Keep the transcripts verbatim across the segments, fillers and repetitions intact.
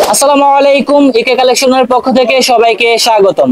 আসসালামু আলাইকুম, ইকে কালেকশনের পক্ষ থেকে সবাইকে স্বাগতম।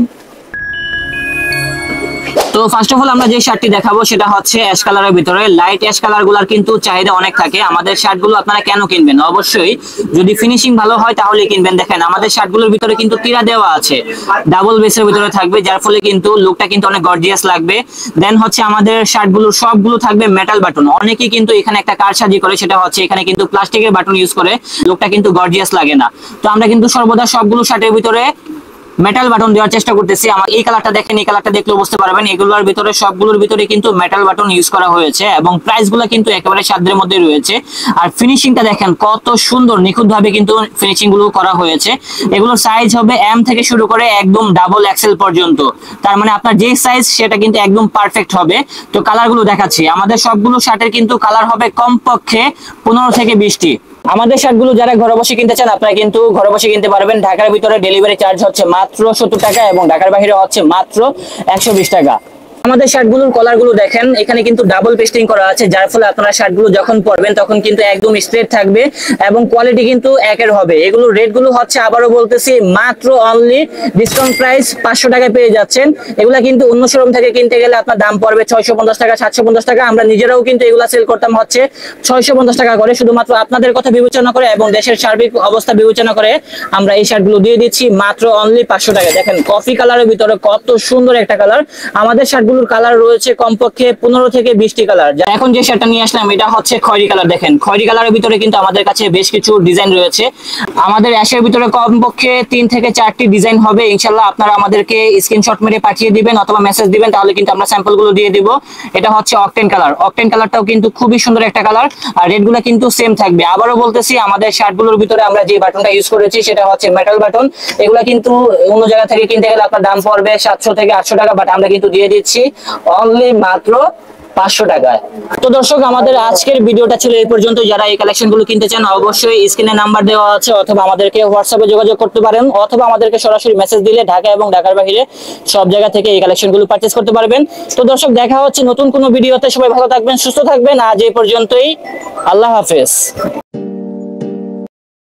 তো ফার্স্ট অফ অল আমরা যে শার্টটি দেখাবো সেটা হচ্ছে অ্যাশ কালারের ভিতরে। লাইট অ্যাশ কালার গুলার কিন্তু চাহিদা অনেক থাকে। আমাদের শার্টগুলো আপনারা কেন কিনবেন? অবশ্যই যদি ফিনিশিং ভালো হয় তাহলে কিনবেন। দেখেন আমাদের শার্টগুলোর ভিতরে কিন্তু টিরা দেওয়া আছে, ডাবল বেসের ভিতরে থাকবে, যার ফলে কিন্তু লুকটা কিন্তু অনেক গর্জিয়াস লাগবে। দেন হচ্ছে আমাদের শার্টগুলো সবগুলো থাকবে মেটাল বাটন। অনেকেই কিন্তু এখানে একটা কারসাজি করে, সেটা হচ্ছে এখানে কিন্তু প্লাস্টিকের বাটন ইউজ করে, লুকটা কিন্তু গর্জিয়াস লাগে না। তো আমরা কিন্তু সর্বদা সবগুলো শার্টের ভিতরে মেটাল বাটন দেওয়ার চেষ্টা করতেছি। আমার এই কালারটা দেখেন, এই কালারটা দেখলে বুঝতে পারবেন এগুলোর ভিতরে সবগুলোর ভিতরে কিন্তু মেটাল বাটন ইউজ করা হয়েছে এবং প্রাইস গুলো কিন্তু একেবারে সাধ্যের মধ্যে রয়েছে। আর ফিনিশিংটা দেখেন কত সুন্দর, নিখুঁত ভাবে কিন্তু ফিনিশিং গুলো করা হয়েছে। এগুলোর সাইজ হবে এম থেকে শুরু করে একদম ডাবল এক্সেল পর্যন্ত। তার মানে আপনার যে সাইজ সেটা কিন্তু একদম পারফেক্ট হবে। তো কালার গুলো দেখাচ্ছি। আমাদের সবগুলো শার্টের কিন্তু কালার হবে কমপক্ষে পনেরো থেকে বিশটি। আমাদের শার্টগুলো যারা ঘরে বসে কিনতে চান আপনারা কিন্তু ঘরে বসে কিনতে পারবেন। ঢাকার ভিতরে ডেলিভারি চার্জ হচ্ছে মাত্র সত্তর টাকা এবং ঢাকার বাইরে হচ্ছে মাত্র একশো বিশ টাকা। আমাদের শার্টগুলোর কলারগুলো দেখেন, এখানে কিন্তু ডাবল পেস্টিং করা আছে, যার ফলে আপনারা শার্টগুলো যখন পরবেন তখন কিন্তু একদম স্ট্রেট থাকবে এবং কোয়ালিটি কিন্তু একের হবে। এগুলো রেটগুলো হচ্ছে আবারও বলতেছি মাত্র অনলি ডিসকাউন্ট প্রাইস পাঁচশো টাকায় পেয়ে যাচ্ছেন। এগুলা কিন্তু অন্য শোরুম থেকে কিনতে গেলে আপনার দাম পড়বে ছয়শো পঞ্চাশ টাকা, সাতশো পঞ্চাশ টাকা। আমরা নিজেরাও কিন্তু এগুলা সেল করতাম হচ্ছে ছয়শো পঞ্চাশ টাকা করে। শুধুমাত্র আপনাদের কথা বিবেচনা করে এবং দেশের সার্বিক অবস্থা বিবেচনা করে আমরা এই শার্টগুলো দিয়ে দিচ্ছি মাত্র অনলি পাঁচশো টাকা। দেখেন কফি কালারের ভিতরে কত সুন্দর একটা কালার। আমাদের শার্ট কালার রয়েছে কমপক্ষে পনেরো থেকে বিশটি কালার। এখন যে শার্টটা নিয়ে আসলাম এটা হচ্ছে খয়েরি কালার। দেখেন খয়েরি কালারের ভিতরে কিন্তু আমাদের কাছে বেশ কিছু ডিজাইন রয়েছে। আমাদের অ্যাশের ভিতরে কমপক্ষে তিন থেকে চারটি ডিজাইন হবে। ইনশাআল্লাহ আপনারা আমাদেরকে স্ক্রিনশট মেরে পাঠিয়ে দিবেন অথবা মেসেজ দিবেন, তাহলে কিন্তু আমরা স্যাম্পল গুলো দিয়ে দিব। এটা হচ্ছে অকটেন কালার। অকটেন কালারটাও কিন্তু খুবই সুন্দর একটা কালার আর রেট গুলো কিন্তু সেম থাকবে। আবারও বলতেছি আমাদের শার্টগুলোর ভিতরে আমরা যে বাটনটা ইউজ করেছি সেটা হচ্ছে মেটাল বাটন। এগুলা কিন্তু অন্য জায়গা থেকে কিনতে গেলে আপনার দাম পড়বে সাতশো থেকে আটশো টাকা, বাট আমরা কিন্তু দিয়ে দিচ্ছি অনলি মাত্র পাঁচশো টাকায়। তো দর্শক আমাদের আজকের ভিডিওটা ছিল এই পর্যন্ত। যারা এই কালেকশন গুলো কিনতে চান অবশ্যই স্ক্রিনে নাম্বার দেওয়া আছে অথবা আমাদেরকে হোয়াটসঅ্যাপে যোগাযোগ করতে পারেন অথবা আমাদেরকে সরাসরি মেসেজ দিলে ঢাকা এবং ঢাকার বাইরে সব জায়গা থেকে এই কালেকশন গুলো পারচেজ করতে পারবেন। তো দর্শক দেখা হচ্ছে নতুন কোনো ভিডিওতে। সবাই ভালো থাকবেন, সুস্থ থাকবেন। আজ এই পর্যন্তই, আল্লাহ হাফেজ।